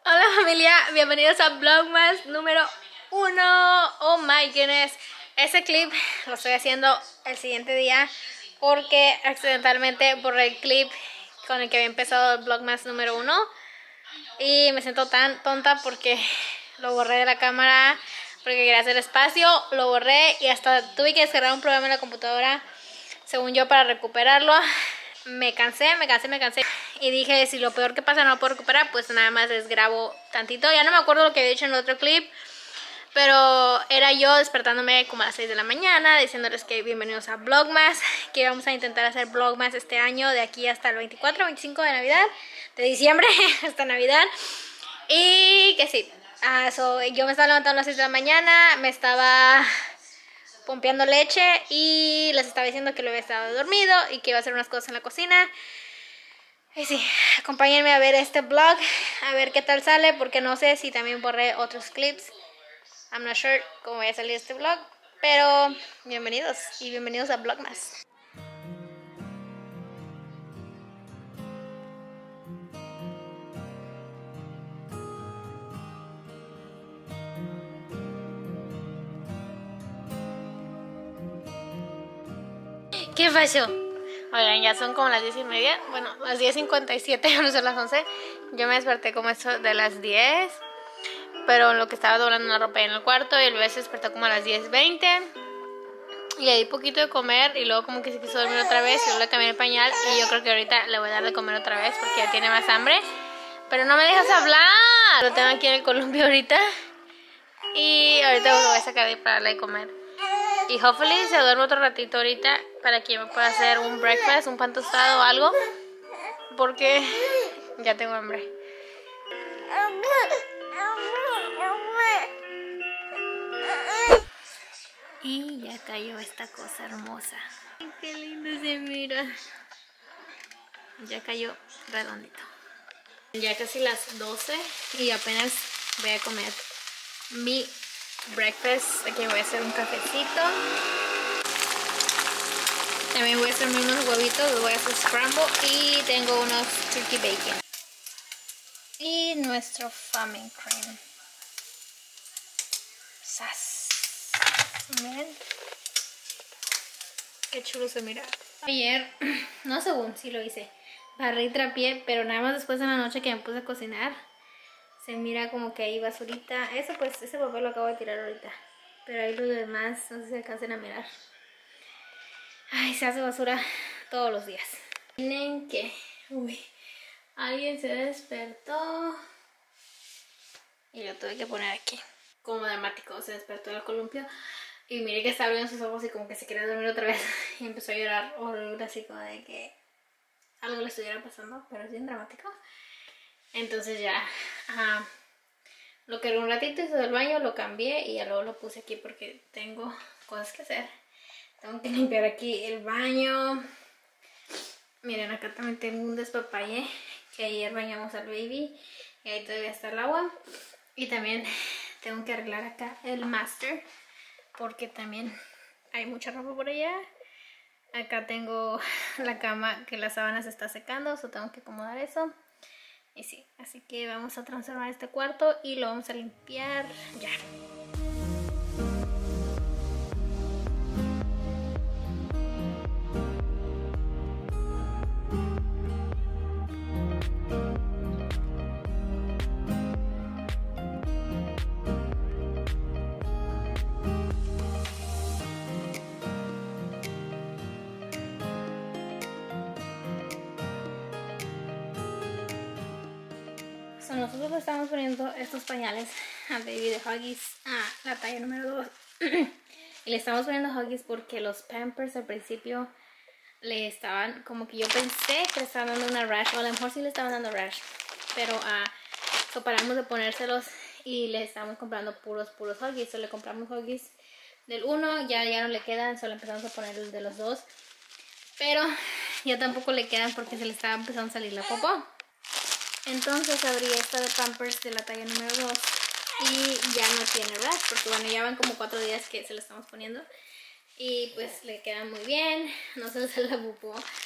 Hola familia, bienvenidos a Vlogmas número 1. Oh my goodness. Ese clip lo estoy haciendo el siguiente día porque accidentalmente borré el clip con el que había empezado el Vlogmas número 1 y me siento tan tonta porque lo borré de la cámara porque quería hacer espacio, lo borré y hasta tuve que descargar un programa en la computadora según yo para recuperarlo. Me cansé y dije, si lo peor que pasa no lo puedo recuperar, pues nada más les grabo tantito. Ya no me acuerdo lo que había dicho en el otro clip, pero era yo despertándome como a las 6 de la mañana, diciéndoles que bienvenidos a Vlogmas, que vamos a intentar hacer Vlogmas este año de aquí hasta el 24, 25 de Navidad, de diciembre hasta Navidad. Y que sí, yo me estaba levantando a las 6 de la mañana, me estaba pompeando leche y les estaba diciendo que lo había estado dormido y que iba a hacer unas cosas en la cocina. Y sí, acompáñenme a ver este vlog, a ver qué tal sale, porque no sé si también borré otros clips. I'm not sure cómo vaya a salir este vlog, pero bienvenidos y bienvenidos a Vlogmas. ¿Qué pasó? Oigan, ya son como las 10:30, bueno, las 10:57, no son las 11. Yo me desperté como esto de las 10, pero lo que estaba doblando la ropa en el cuarto y el bebé se despertó como a las 10:20. Y le di poquito de comer y luego como que se quiso dormir otra vez y yo le cambié el pañal y yo creo que ahorita le voy a dar de comer otra vez porque ya tiene más hambre. Pero no me dejas hablar. Lo tengo aquí en el columpio ahorita y ahorita lo voy a sacar para darle de comer. Y hopefully se duerme otro ratito ahorita para que me pueda hacer un breakfast, un pan tostado o algo, porque ya tengo hambre. Y ya cayó esta cosa hermosa. Ay, qué lindo se mira. Ya cayó redondito. Ya casi las 12 y apenas voy a comer mi breakfast. Aquí voy a hacer un cafecito. También voy a hacerme unos huevitos, los voy a hacer scramble y tengo unos turkey bacon. Y nuestro famine cream. ¡Sas! Miren. Qué chulo se mira. Ayer, no según sí lo hice, barré y trapié, pero nada más después de la noche que me puse a cocinar, se mira como que hay basurita. Eso pues, ese papel lo acabo de tirar ahorita, pero ahí los demás no sé si alcancen a mirar. Ay, se hace basura todos los días. Miren que, uy, alguien se despertó y lo tuve que poner aquí. Como dramático, se despertó el columpio y mire que está abriendo sus ojos y como que se quería dormir otra vez y empezó a llorar horrible, así como de que algo le estuviera pasando, pero es bien dramático. Entonces ya lo quedé un ratito, hice del baño, lo cambié y ya luego lo puse aquí porque tengo cosas que hacer. Tengo que limpiar aquí el baño. Miren, acá también tengo un despapalle que ayer bañamos al baby y ahí todavía está el agua. Y también tengo que arreglar acá el master porque también hay mucha ropa por allá. Acá tengo la cama que las sábanas se está secando, so tengo que acomodar eso. Y sí, así que vamos a transformar este cuarto y lo vamos a limpiar ya. Nosotros le estamos poniendo estos pañales al baby de Huggies, la talla número 2. Y le estamos poniendo Huggies porque los Pampers al principio le estaban, como que yo pensé que le estaban dando una rash, o a lo mejor sí le estaban dando rash, pero paramos de ponérselos y le estamos comprando puros Huggies. Le compramos Huggies del 1, ya no le quedan, solo empezamos a poner el de los 2, pero ya tampoco le quedan porque se le estaba empezando a salir la popó. Entonces abrí esta de Pampers de la talla número 2 y ya no tiene rash porque bueno, ya van como 4 días que se lo estamos poniendo y pues le queda muy bien, no se le sale la popó,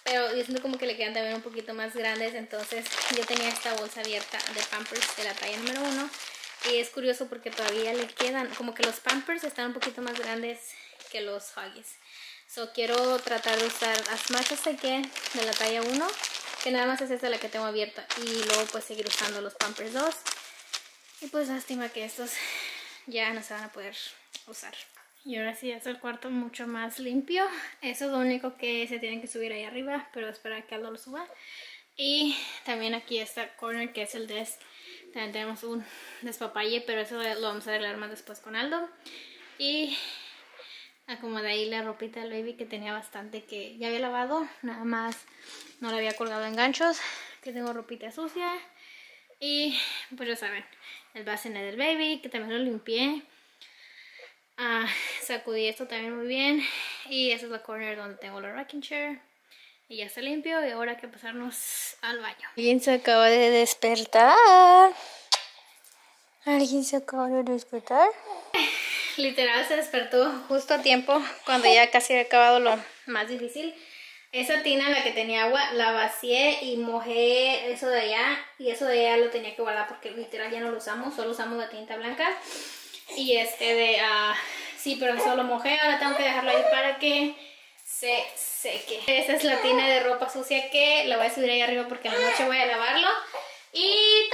pero yo siento como que le quedan también un poquito más grandes. Entonces yo tenía esta bolsa abierta de Pampers de la talla número 1 y es curioso porque todavía le quedan, como que los Pampers están un poquito más grandes que los Huggies. So quiero tratar de usar as much as I can de la talla 1, que nada más es esta la que tengo abierta, y luego pues seguir usando los Pampers 2. Y pues lástima que estos ya no se van a poder usar. Y ahora sí es el cuarto mucho más limpio. Eso es lo único que se tiene que subir ahí arriba, pero espera que Aldo lo suba. Y también aquí está corner, que es el desk. También tenemos un despapalle, pero eso lo vamos a arreglar más después con Aldo. Y acomodé ahí la ropita del baby, que tenía bastante que ya había lavado, nada más no la había colgado en ganchos, que tengo ropita sucia. Y pues ya saben, el bassinet del baby, que también lo limpié. Sacudí esto también muy bien. Y esa es la corner donde tengo la rocking chair. Y ya está limpio, y ahora hay que pasarnos al baño. Alguien se acaba de despertar. ¿Alguien se acaba de despertar? Literal se despertó justo a tiempo, cuando ya casi había acabado lo más difícil. Esa tina en la que tenía agua la vacié y mojé eso de allá, y eso de allá lo tenía que guardar porque literal ya no lo usamos, solo usamos la tinta blanca. Y sí, pero solo mojé, ahora tengo que dejarlo ahí para que se seque. Esa es la tina de ropa sucia que la voy a subir ahí arriba porque en la noche voy a lavarlo. Y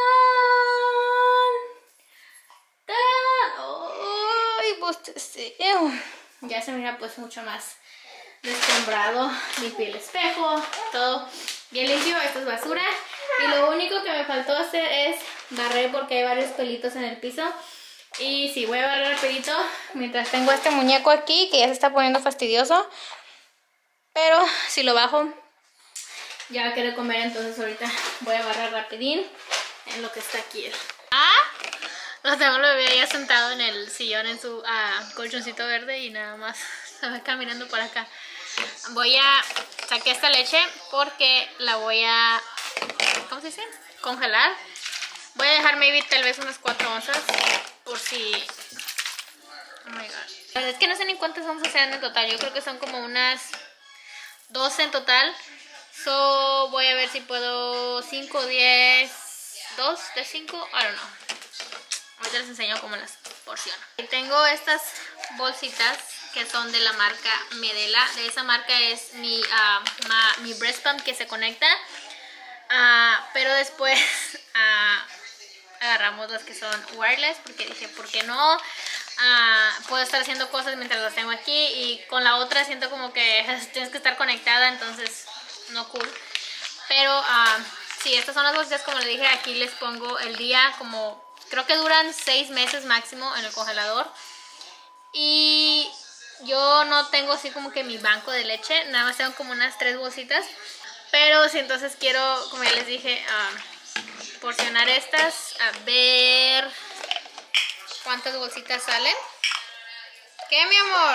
¡tarán! ¡Tarán! ¡Ay, bosteceo! Ya se mira pues mucho más deslumbrado. Limpié el espejo, todo bien limpio. Esto es basura. Y lo único que me faltó hacer es barrer porque hay varios pelitos en el piso. Y sí, voy a barrer el pelito mientras tengo este muñeco aquí que ya se está poniendo fastidioso. Pero si lo bajo ya va a querer comer, entonces ahorita voy a barrer rapidín en lo que está aquí. Lo tengo el bebé ya sentado en el sillón en su colchoncito verde y nada más se va caminando para acá. Saqué esta leche porque la voy a, ¿cómo se dice? Congelar. Voy a dejar maybe tal vez unas 4 onzas por si... Oh my god. La verdad es que no sé ni cuántas onzas sean en total. Yo creo que son como unas 12 en total. So voy a ver si puedo 5, 10, 2 de 5, I don't know. Ahorita les enseño cómo las porciono. Y tengo estas bolsitas que son de la marca Medela. De esa marca es mi breast pump que se conecta. Pero después agarramos las que son wireless porque dije, ¿por qué no? Puedo estar haciendo cosas mientras las tengo aquí, y con la otra siento como que tienes que estar conectada, entonces no cool. Pero sí, estas son las bolsitas, como les dije. Aquí les pongo el día, como creo que duran 6 meses máximo en el congelador. Y yo no tengo así como que mi banco de leche, nada más tengo como unas 3 bolsitas. Pero sí, entonces quiero, como ya les dije, porcionar estas, a ver cuántas bolsitas salen. ¿Qué, mi amor?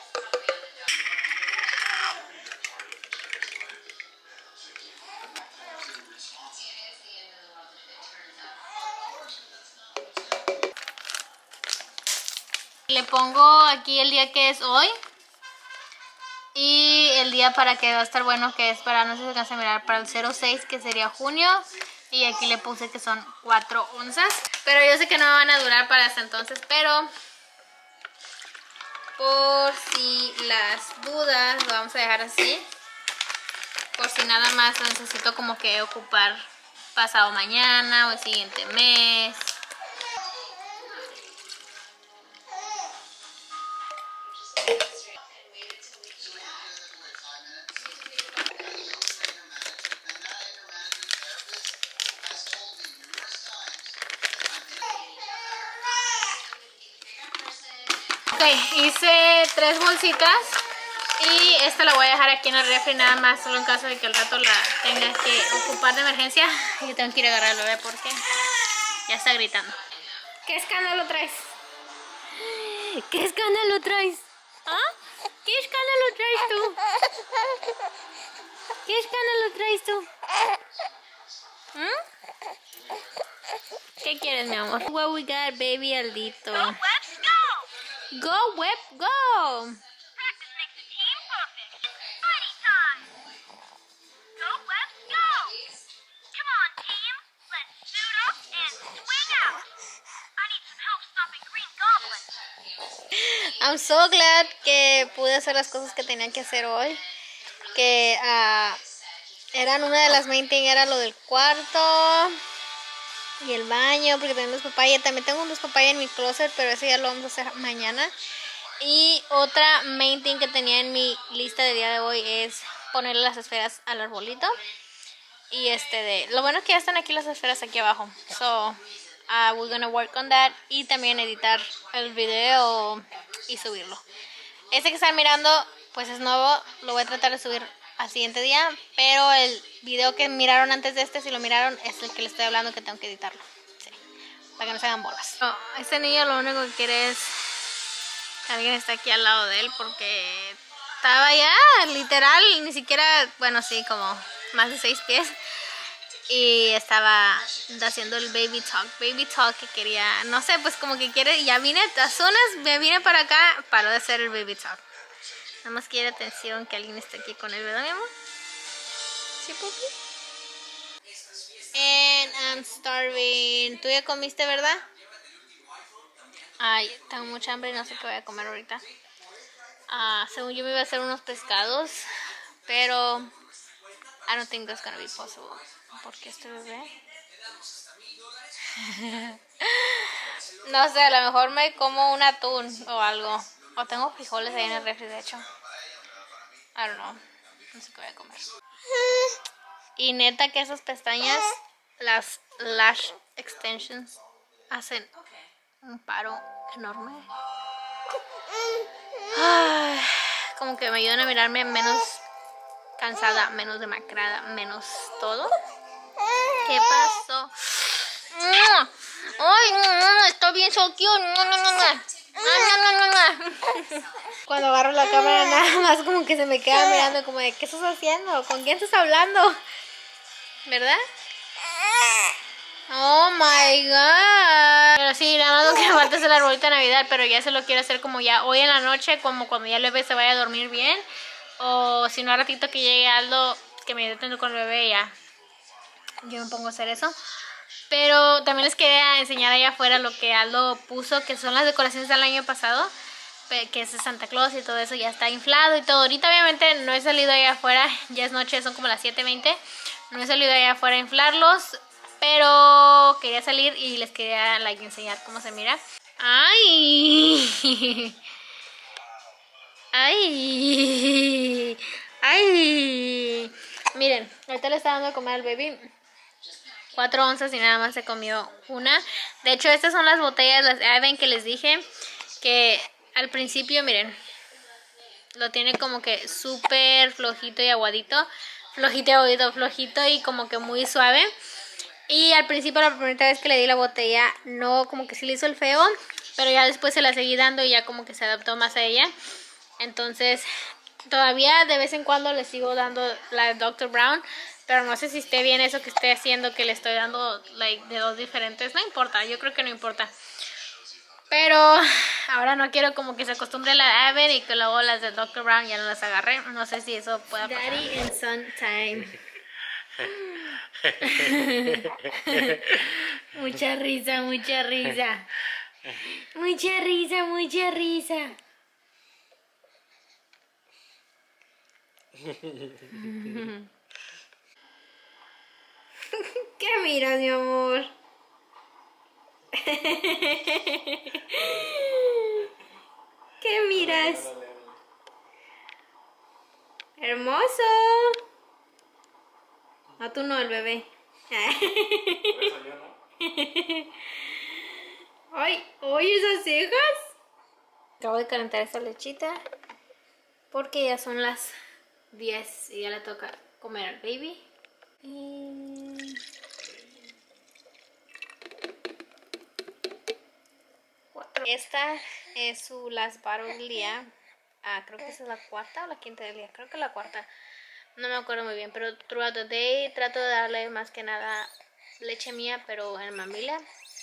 Le pongo aquí el día que es hoy y el día para que va a estar bueno, que es para, no sé si se alcanza a mirar, para el 06, que sería junio. Y aquí le puse que son 4 onzas. Pero yo sé que no van a durar para hasta entonces, pero por si las dudas lo vamos a dejar así. Por si nada más lo necesito como que ocupar pasado mañana o el siguiente mes. Ok, hice 3 bolsitas y esta la voy a dejar aquí en el refri nada más, solo en caso de que al rato la tenga que ocupar de emergencia. Y tengo que ir a agarrar al bebé porque ya está gritando. ¿Qué escándalo traes? ¿Qué escándalo traes? ¿Ah? ¿Qué escándalo traes tú? ¿Qué escándalo traes tú? ¿Qué quieres, mi amor? What we got, baby Aldito. Go, Webs, go! Go, Web, go! Practice makes the team perfect. It's party time! I'm so glad que pude hacer las cosas que tenía que hacer hoy. Que eran una de las main thing, era lo del cuarto y el baño, porque tengo dos papayas. También tengo dos papayas en mi closet, pero eso ya lo vamos a hacer mañana. Y otra main thing que tenía en mi lista de día de hoy es ponerle las esferas al arbolito. Y lo bueno es que ya están aquí las esferas aquí abajo. So, we're gonna work on that. Y también editar el video y subirlo. Este que están mirando, pues es nuevo. Lo voy a tratar de subir al siguiente día. Pero el video que miraron antes de si lo miraron, es el que les estoy hablando que tengo que editarlo. Sí, para que no se hagan bolas. No, este niño lo único que quiere es que alguien esté aquí al lado de él. Porque estaba ya, literal, ni siquiera, bueno, sí, como más de 6 pies. Y estaba haciendo el baby talk que quería, no sé, pues como que quiere, ya vine, me vine para acá, paró de hacer el baby talk. Nada más quiere atención, que alguien esté aquí con él, ¿verdad, mi amor? ¿Sí, papi? And I'm starving. ¿Tú ya comiste, verdad? Ay, tengo mucha hambre y no sé qué voy a comer ahorita. Según yo me iba a hacer unos pescados, pero I don't think that's gonna be possible. Porque este bebé no sé, a lo mejor me como un atún o algo. O tengo frijoles ahí en el refri, de hecho. I don't know. No sé qué voy a comer. Y neta que esas pestañas, las lash extensions, hacen un paro enorme. Ay, como que me ayudan a mirarme menos cansada, menos demacrada, menos todo. ¿Qué pasó? Ay, no, está bien soquio. Cuando agarro la cámara nada más como que se me queda mirando como de ¿qué estás haciendo? ¿Con quién estás hablando? ¿Verdad? Oh my god. Pero sí, nada más lo que me falta es el arbolito de Navidad, pero ya se lo quiero hacer como ya hoy en la noche, como cuando ya el bebé se vaya a dormir bien. O si no, a ratito que llegue Aldo, que me detengo con el bebé, ya yo me pongo a hacer eso. Pero también les quería enseñar allá afuera lo que Aldo puso, que son las decoraciones del año pasado, que es de Santa Claus y todo eso, ya está inflado y todo. Ahorita obviamente no he salido allá afuera, ya es noche, son como las 7:20. No he salido allá afuera a inflarlos, pero quería salir y les quería enseñar cómo se mira. ¡Ay! ¡Ay! ¡Ay! Miren, ahorita le está dando de comer al baby 4 onzas y nada más se comió una. De hecho, estas son las botellas, las Aven que les dije, que al principio, miren, lo tiene como que súper flojito y aguadito. Flojito y como que muy suave. Y al principio, la primera vez que le di la botella, no, como que sí le hizo el feo, pero ya después se la seguí dando y ya como que se adaptó más a ella. Entonces, todavía de vez en cuando le sigo dando la Dr. Brown, pero no sé si esté bien eso que esté haciendo, que le estoy dando de 2 diferentes. No importa, yo creo que no importa. Pero ahora no quiero como que se acostumbre a la Aven y que luego las de Dr. Brown ya no las agarré. No sé si eso pueda pasar. Daddy and son time. Mucha risa, mucha risa. Mucha risa, mucha risa. ¿Qué miras, mi amor? ¿Qué miras? Hermoso. No, tú no, el bebé. Ay, oye, esas cejas. Acabo de calentar esta lechita porque ya son las 10 y ya le toca comer al baby. Esta es su last bottle del día. Creo que esa es la cuarta o la quinta del día. Creo que la cuarta. No me acuerdo muy bien, pero throughout the day trato de darle más que nada leche mía, pero en mamila.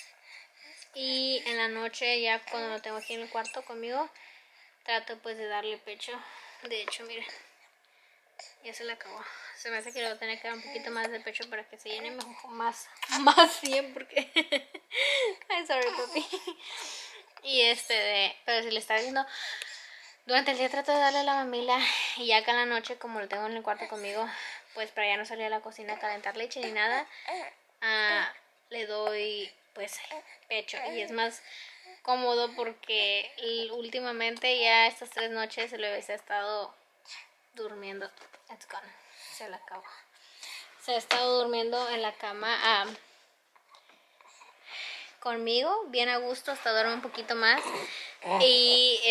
Y en la noche, ya cuando lo tengo aquí en el cuarto conmigo, trato pues de darle pecho. De hecho, miren, ya se le acabó. Se me hace que le voy a tener que dar un poquito más de pecho para que se llene mejor, más bien, porque... Ay, sorry, papi. Y pero si le está viendo, durante el día trato de darle la mamila y ya acá en la noche, como lo tengo en el cuarto conmigo, pues para ya no salir a la cocina a calentar leche ni nada, le doy pues pecho y es más cómodo porque últimamente ya estas 3 noches el bebé se ha estado durmiendo. It's gone. Se la acabó. Se ha estado durmiendo en la cama conmigo, bien a gusto, hasta duerme un poquito más. Y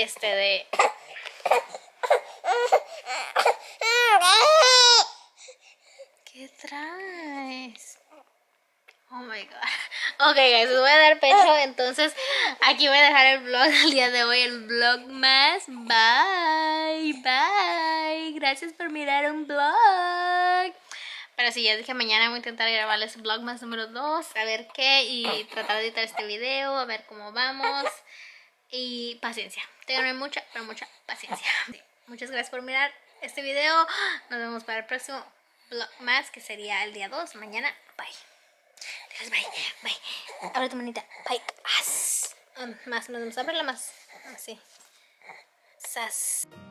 ¿qué traes? Oh my god. Ok, guys, les voy a dar pecho. Entonces, aquí voy a dejar el vlog del día de hoy. El vlog más. Bye. Bye. Gracias por mirar un vlog. Pero sí, ya dije, mañana voy a intentar grabarles vlog más número 2. A ver qué. Y tratar de editar este video. A ver cómo vamos. Y paciencia. Ténganme mucha, pero mucha paciencia. Sí, muchas gracias por mirar este video. Nos vemos para el próximo vlog más, que sería el día 2. Mañana. Bye. Bye, bye. Abre tu manita. Bye. Más. Nos vamos a verla más. Así. Sas.